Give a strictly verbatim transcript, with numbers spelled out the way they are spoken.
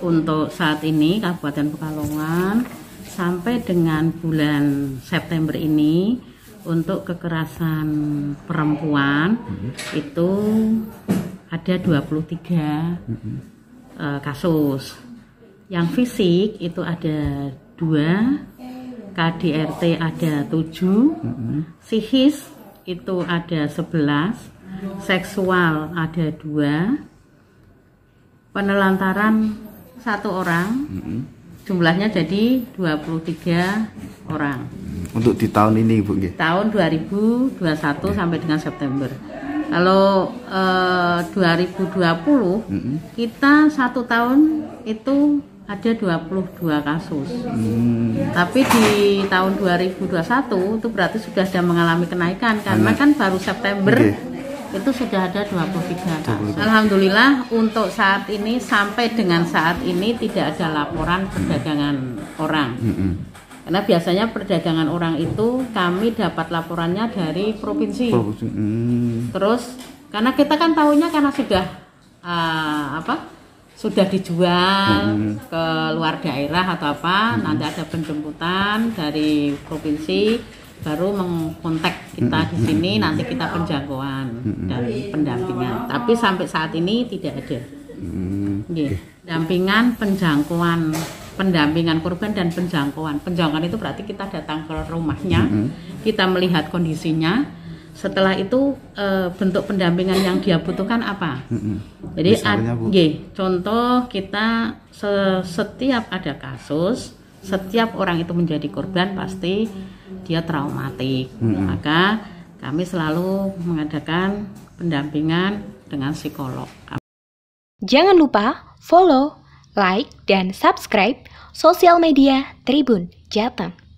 untuk saat ini Kabupaten Pekalongan sampai dengan bulan September ini untuk kekerasan perempuan mm-hmm. itu ada dua puluh tiga mm-hmm. uh, kasus. Yang fisik itu ada dua, K D R T ada tujuh, mm-hmm. psikis itu ada sebelas, seksual ada dua, penelantaran satu orang, mm-hmm. jumlahnya jadi dua puluh tiga orang. Untuk di tahun ini Bu? Tahun dua ribu dua puluh satu okay. sampai dengan September. Kalau eh, dua ribu dua puluh mm-hmm. kita satu tahun itu ada dua puluh dua kasus. Mm. Tapi di tahun dua ribu dua puluh satu itu berarti sudah sudah mengalami kenaikan karena Anak. kan baru September. Okay. Itu sudah ada dua puluh tiga kasus. Alhamdulillah untuk saat ini sampai dengan saat ini tidak ada laporan perdagangan orang. Mm-hmm. Karena biasanya perdagangan orang itu kami dapat laporannya dari provinsi. Provinsi. Mm. Terus karena kita kan tahunya karena sudah uh, apa? Sudah dijual mm-hmm. ke luar daerah atau apa, mm-hmm. nanti ada penjemputan dari provinsi baru mengkontak kita di sini, nanti kita penjangkauan dan pendampingan. Tapi sampai saat ini tidak ada. Okay. Pendampingan, penjangkauan, pendampingan korban dan penjangkauan. Penjangkauan itu berarti kita datang ke rumahnya, kita melihat kondisinya. Setelah itu e, bentuk pendampingan yang dia butuhkan apa? Jadi, ad, ye, contoh kita se setiap ada kasus, setiap orang itu menjadi korban pasti dia traumatik, mm-hmm. maka kami selalu mengadakan pendampingan dengan psikolog. Jangan lupa follow, like, dan subscribe sosial media Tribun Jateng.